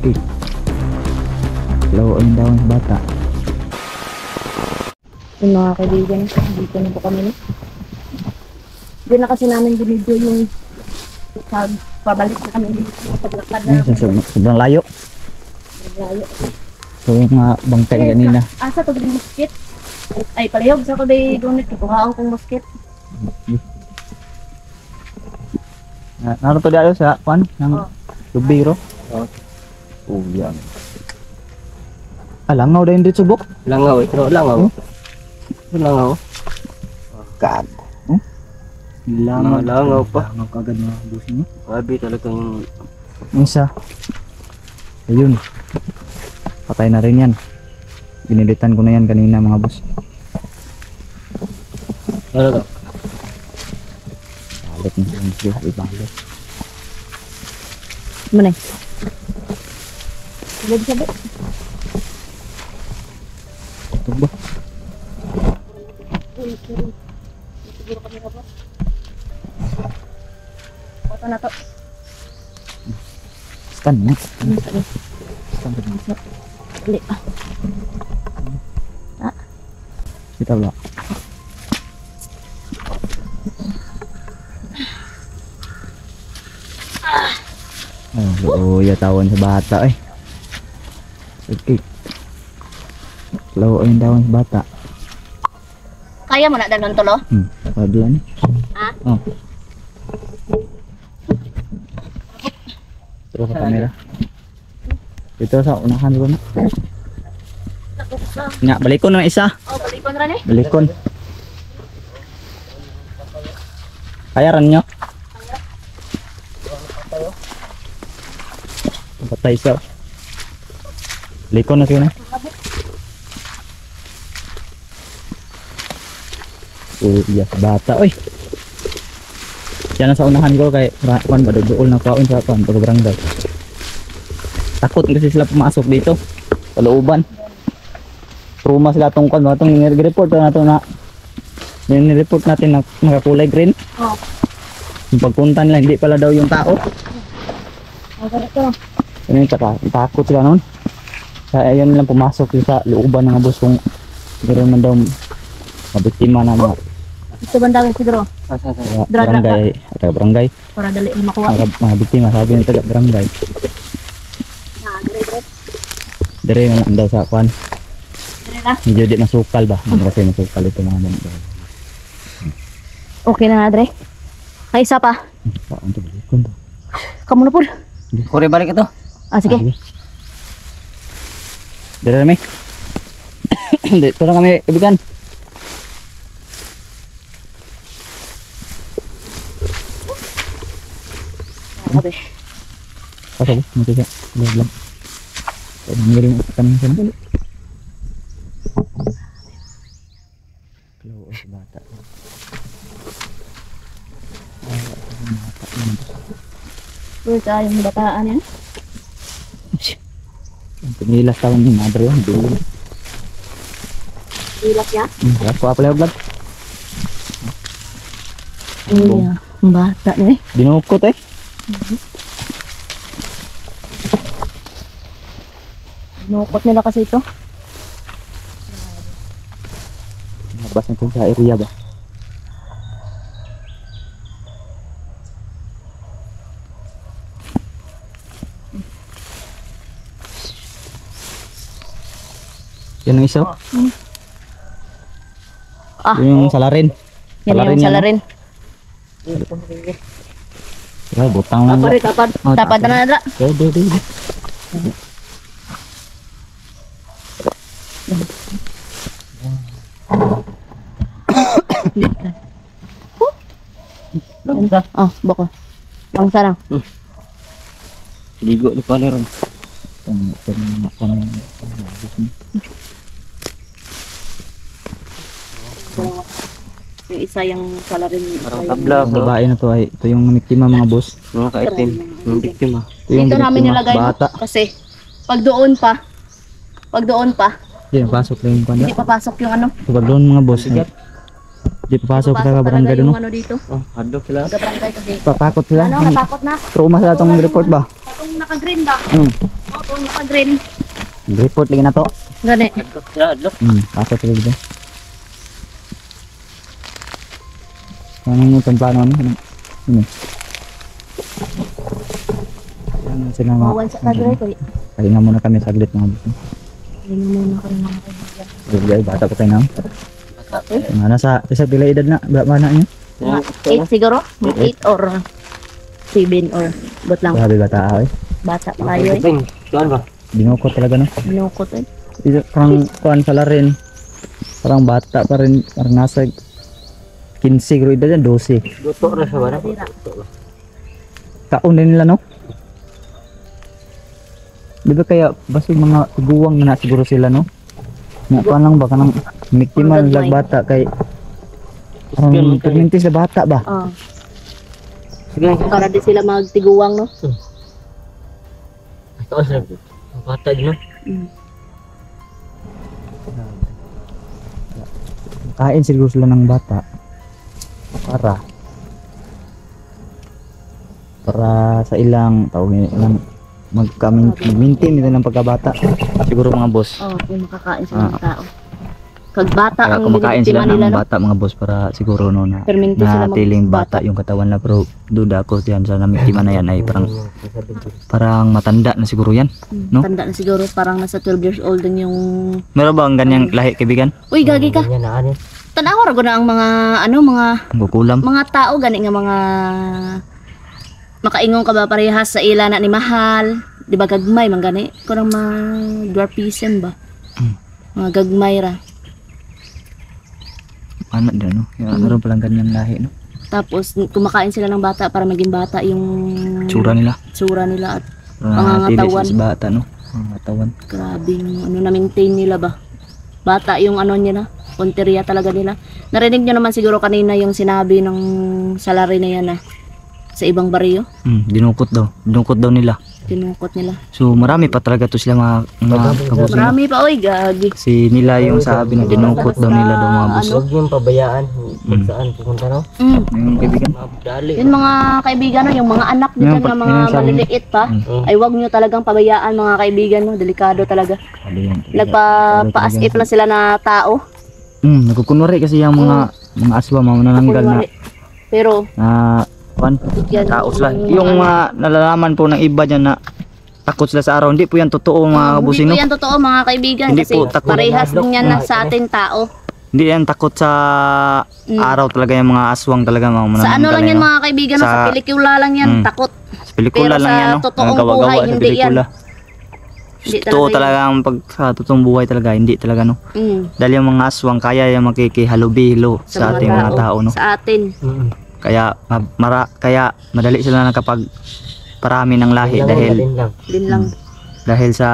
Okay. Lawain daw ang bata. Yung mga kaibigan, dito na po kami. Hindi na kasi namin binidyo yung pabalik na kami dito. Paglakad na. Sobrang layo. Layo. So yung mga bangkay kanina. Asa to yung basket? Ay, palihog sa ko day gunit. Kuhaan kong basket. Naroon to dito sa pan ng Lubiro. Oh, yan. Langaw dahil dito subok. Langaw, ito langaw. Langaw. Kag. Langaw pa. Langaw kagad mga busi mo. Grabe talagang Isa. Ayun. Patay na rin yan. Binilitan ko na yan kanina mga boss. ano to? Balik na siya. Ibalik. Mana? Sabi. Ito ba? Siguro kami na po. Foto na to. Stand na. Dali. Kita ba? Oh, yatawan sa bata eh. Okay. Lawain daw ang bata. Kaya mo na dalon to, lo? Padla ni. Ha? Oh. Ito sa camera. Ito sa unahan ko na. Nga, balikon ng isa. Oh, balikon rin eh. Balikon. Kaya ran nyo. Patay siya. Balikon na siya na. Yes, bata. Uy. Yan ang sa unahan ko kay Juan Baduol na kaon sa Juan pagbarangay. Takot kasi sila pumasok dito sa looban. Truma sila tong kon matong ni-report na nato na ni-report natin na nakakulay green. Oh. Yung pagpunta nila hindi pala daw yung tao. Ang ganito. Ano yung takot sila noon. Kaya ayun nilang pumasok sa looban ng bus kung meron man daw mabiktima na mga Ito bandang siguro. barangay at barangay. Para dali makuha. Mga biktima sabi ng taga barangay. Dire man daw sa kwan. Dire na. Medyo di masukal ba? Kasi masukal ito mga banda. Okay na, Dre. Ay, isa pa. Saan to balikon to? Kamu na po. Kore balik ito. Ah, sige. Dire kami. Dito na kami ibigan. Sabi. Pasok mo siya. Lang. Nangiring kami sa dali. Hello, bata. Uy, yung bataan yan. Pinilas taon ni madre yun. Ilak ya. Ako apalay vlog. Uy, ang bata na eh. Dinukot eh. Nukot nila kasi ito. Nabas na ito sa area ba? Yan ang isa. Ah, Yung salarin. yan yung salarin. Ay, butang lang. Tapad, tapad. Oh, Tapad na na. Dede. Oh, bako. Ang sarang. Ligo di pala ron. Yung isa yung salarin. Parang tabla ko. Babae na to ay ito yung biktima mga boss. Mga kaitim. Yung biktima. Ito yung Dito namin biktima, nilagay bata. kasi pag doon pa, Hindi pasok lang yung kanya. hindi papasok yung ano. Pag doon mga boss. Hindi papasok sa Papasok barangay talaga doon. yung ano dito. Oh, hadlo sila. Sa barangay kasi. Papakot sila. Ano, natakot na. Trauma sila itong report ba? Itong naka-green ba? Hmm. Oh, Kung naka-green. Report lagi na to. Gani. Adlok. Pasok lagi dito. Ano yung itong plano ano? Ano? Ano sila mga... Mawan sa kadre ko. Pahinga muna kami saglit mga boss. Hindi muna ko rin mga kaibigan. Bigay, bata pa tayo na. Okay. Nasa pila edad na, mana niya? Mga 8 siguro? 8 or 7 or but lang. Grabe bata eh. Bata pa kayo eh. Tuan ba? Binukot talaga no. Binukot eh. Ito, parang kuhan pala rin. Parang bata pa rin. Parang nasa 15 siguro edad yan, 12. Luto na sa bana. Taon din nila no? Di ba kaya basta yung mga tiguwang na siguro sila no? Nga pa lang ba kanang miktiman lag bata kay parang permintis na bata ba? Oh. Sige. Para di sila magtiguwang no. Ito sa bata din no. Mm. Kain siguro sila ng bata para sa ilang tawag ilang mag-maintain nila ng pagkabata siguro mga boss. Oh, yung makakain sila ng tao. Kag bata Kaya ang kumakain sila binibiktima nila ng no. bata mga boss para siguro no na Perminti sila tiling magbata. bata yung katawan na pero duda ko yan sa namiktima na yan ay parang matanda na siguro yan. No? Tanda na siguro parang nasa 12 years old din yung... Meron ba ang ganyang lahi kaibigan? Uy, gagi ka. Yan na ani. Tanawa ra na ang mga Bukulam? mga tao gani nga mga makaingon ka ba parehas sa ila na ni mahal, di ba gagmay man gani kurang dwarfism ba? Mga gagmay ra. Ano din no? Meron palang ganyang lahi no? Tapos kumakain sila ng bata para maging bata yung Tsura nila. tsura nila at Nanatili Pangangatawan. sila sa bata no? Pangangatawan. grabe yung ano na maintain nila ba. Bata yung ano niya na, punteriya talaga nila. Narinig niyo naman siguro kanina yung sinabi ng salary na yan na sa ibang baryo, Dinukot daw nila. tinungkot nila. So marami pa talaga to sila mga kabos no? Marami pa, oy, gagi. Si nila yung sabi na dinukot daw nila daw mga boss. Huwag yung pabayaan kung saan pupunta no. Yung kaibigan. Mabdali. Yun mga kaibigan, no, yung mga anak Yung dyan na mga yung sabi- maliliit pa, ay wag nyo talagang pabayaan mga kaibigan mo, delikado talaga. Ano yan? Nagpa-as-if lang sila na tao. Nagkukunwari kasi yung mga aswa manananggal na Kunwari. Pero, yan, tao sila. Yung mga nalalaman po ng iba dyan na takot sila sa araw, hindi po yan totoo mga hindi kabusino. po yan totoo mga kaibigan Hindi kasi po takot. parehas din yan na sa ating tao. Hindi yan takot sa araw talaga yung mga aswang talaga mga manananggal. Sa ano lang yan no? mga kaibigan, no? Sa- sa pelikula lang yan, takot. Sa pelikula Pero lang sa yan no? totoong Mga gawa-gawa buhay, sa hindi pelikula. Hindi Totoo yan. talaga ang pag sa totoong buhay talaga, hindi talaga no. Mm, Dahil yung mga aswang kaya yung makikihalubilo sa ating mga tao no. Sa atin. Kaya kaya madali sila nakapag parami ng lahi Din lang. dahil sa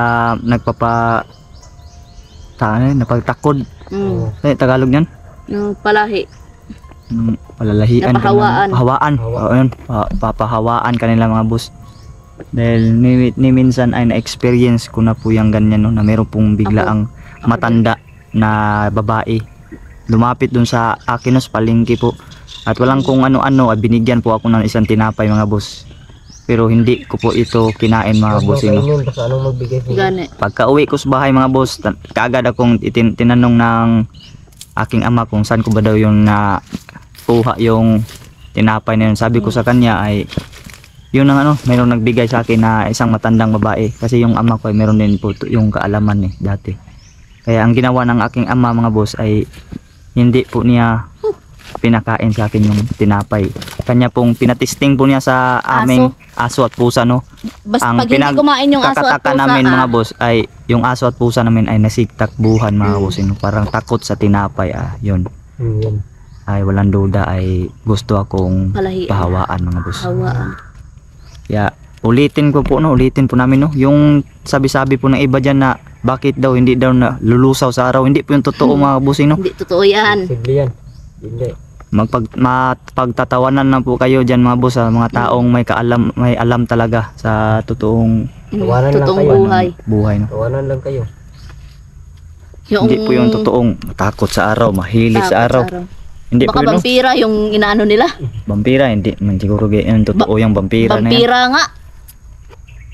napagtakod. Tagalog niyan. No, palahi. Palalahian Napahawaan. Pahawaan. Ayun, papahawaan kanila mga boss. Dahil ni minsan ay na-experience ko na po yung ganyan no, na meron pong biglaang matanda na babae lumapit dun sa akin no, sa palengke po. At walang kung ano-ano, binigyan po ako ng isang tinapay mga boss. Pero hindi ko po ito kinain mga boss. Anong magbigay sila? Gani. Pagka uwi ko sa bahay mga boss, kaagad akong tinanong ng aking ama kung saan ko ba daw yung kuha yung tinapay na yun. Sabi ko sa kanya ay yun ang mayroong nagbigay sa akin na isang matandang babae. Kasi yung ama ko ay meron din po yung kaalaman dati. Kaya ang ginawa ng aking ama mga boss ay hindi po niya pinakain sa akin yung tinapay. Kanya pong pinatesting po niya sa aming aso at pusa no. Basta Ang pag hindi kumain yung aso at kakataka pusa, namin mga boss ay yung aso at pusa namin ay nasigtakbuhan mga boss. Parang takot sa tinapay yun. Yan. Ay walang duda ay gusto akong Palahian. pahawaan mga boss. Hawaan. Kaya ulitin po namin no. Yung sabi-sabi po ng iba dyan na bakit daw hindi daw na lulusaw sa araw. Hindi po yung totoo mga boss no. Hindi totoo yan. Simple yan. Hindi. Pagtatawanan na po kayo dyan mga boss, mga taong may alam talaga sa totoong Tawanan lang Totoong kayo. buhay. no. Tawanan lang kayo. Hindi po yung totoong takot sa araw, mahilig sa araw. Hindi Baka po yun, no? vampira yung inaano nila. Vampira, hindi man siguro yung totoo yung vampira na yan. Vampira nga.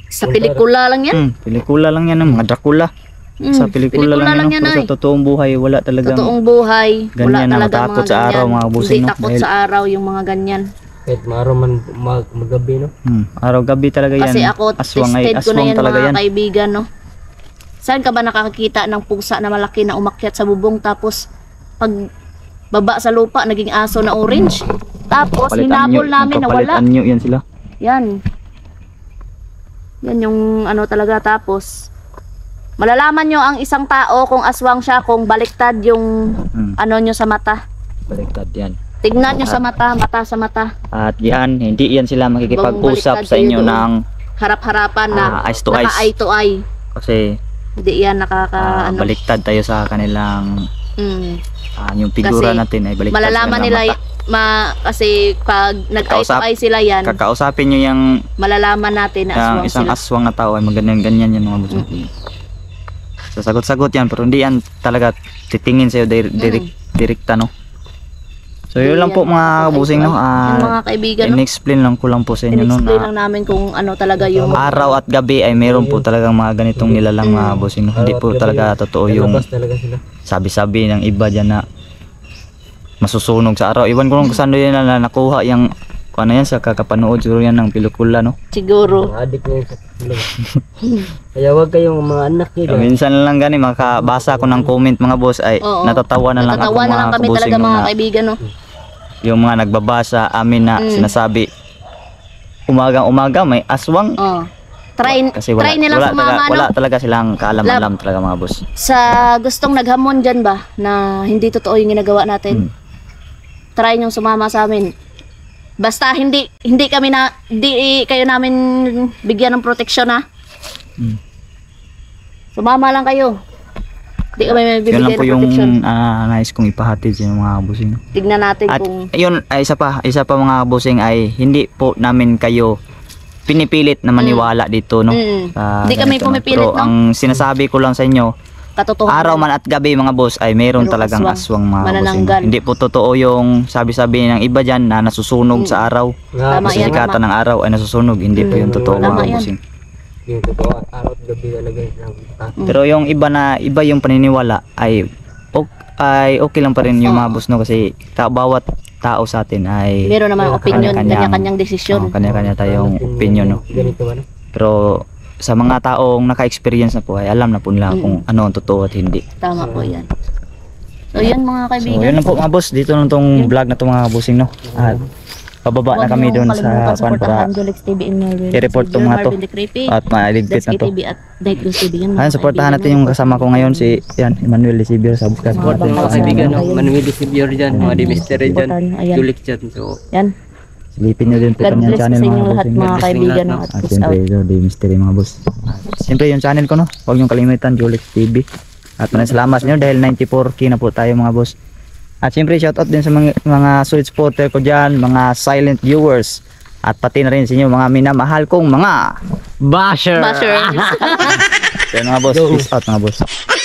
Sa pelikula lang yan. Pelikula lang yan, mga Dracula. Sa pelikula lang yan, pero sa totoong buhay, wala talagang Totoong buhay, wala ganyan na talaga matakot mga sa araw, ganyan. mga kabusing, Hindi no? takot Dahil- sa araw yung mga ganyan. Kahit maaraw man magabi, no? araw-gabi talaga yan. Kasi ako, aswang ay tested ko na aswang yan talaga mga yan. kaibigan, no? Saan ka ba nakakakita ng pusa na malaki na umakyat sa bubong tapos pag baba sa lupa, naging aso na orange? Tapos, hinabol namin na wala. Nagpapalit anyo yan sila. Yan. Yan yung ano talaga. Tapos, malalaman nyo ang isang tao kung aswang siya, kung baliktad yung ano nyo sa mata. Baliktad yan. Tignan nyo sa mata, mata sa mata. At yan, hindi yan sila makikipag-usap Baliktad sa inyo kayo doon. ng Harap-harapan na eyes to eyes. naka-eye to eye. Kasi Hindi yan ano. baliktad tayo sa kanilang Mm. yung figura Kasi natin ay baliktad sa Malalaman kanilang nila mata. kasi pag nag-eye to Kakausap- eye sila yan, Kakausapin nyo yung malalaman natin na aswang isang sila. aswang na tao ay maganyan-ganyan yan mga boss. Sasagot-sagot yan pero hindi yan talaga titingin sa'yo direkta, no? So yun lang po mga kabusing, no? Yung mga kaibigan, no? In-explain lang ko lang po sa inyo, no? In-explain lang Na namin kung ano talaga yung araw at gabi ay meron po talagang mga ganitong nilalang mga bossing, no? Hindi po talaga totoo yung Lalabas talaga sila. sabi-sabi ng iba dyan na masusunog sa araw. Iwan ko lang kung saan yun na nakuha yung ano yan sa kakapanood siguro yan ng pelikula, no? siguro. Mga adik na yun sa tulog. Kaya wag kayong mga anak nila. Minsan lang gani makabasa ko ng comment mga boss ay Oo. natatawa na lang ako Natatawa na lang mga kami kabusing, talaga no, mga na kaibigan, no? yung mga nagbabasa amin na sinasabi umagang-umaga may aswang. Oh. Try nilang sumama, wala no? talaga silang kaalam-alam talaga mga boss. Sa gustong naghamon dyan ba na hindi totoo yung ginagawa natin, try nyong sumama sa amin. Basta hindi kayo namin bigyan ng proteksyon, ha? Sumama lang kayo. Hindi kami may Yun lang bibigyan po ng yung proteksyon. nais kong ipahatid sa inyo mga kabusing. Tignan natin At kung yun ay isa pa mga kabusing ay hindi po namin kayo pinipilit na maniwala dito, no? Hindi kami Ganito, no? pumipilit, Pero no? ang sinasabi ko lang sa inyo, katotohanan. araw man at gabi mga boss ay mayroon Merong talagang aswang mga bossing. manananggal. Hindi po totoo yung sabi-sabi ng iba dyan na nasusunog sa araw. Tama Kasi yan, sikatan ng araw ay nasusunog. Hindi po yung totoo Tama mga yan. bossing. Yung totoo, araw at gabi talaga yung Pero yung iba yung paniniwala ay okay lang pa rin yung mga boss, no? Kasi bawat tao sa atin ay meron naman opinion, kanya-kanyang- kanya-kanyang desisyon. kanya-kanya tayong opinion, no? Ganito ba, no? Pero sa mga taong naka-experience na po ay alam na po nila kung ano ang totoo at hindi. Tama po yan. So yun mga So kaibigan. yun lang po mga boss, dito lang tong vlog na to mga bossing, no? At pababa na kami doon sa pan para i-report tong mga to at mailigpit na to. TV at Night Ghost TV yan. Ayun, supportahan natin yung kasama ko ngayon si Emmanuel Lisibio. Subscribe po natin Mga sa kaibigan, kanya. no? Manuel Sibyor dyan, mga di-mystery dyan, Ayan. Julik dyan. So, Yan. Silipin nyo din po God kanyang bless channel sa mga inyong lahat bossing. mga kaibigan. lahat, No? At At peace siyempre out. ito, The Mystery mga boss. Siyempre yung channel ko, no? Huwag niyong kalimutan, Julix TV. At maraming salamat sa inyo dahil 94k na po tayo mga boss. At siyempre shoutout din sa mga solid supporter ko dyan, mga silent viewers. At pati na rin sa inyo mga minamahal kong mga basher. Basher. Kaya mga boss, peace out mga boss.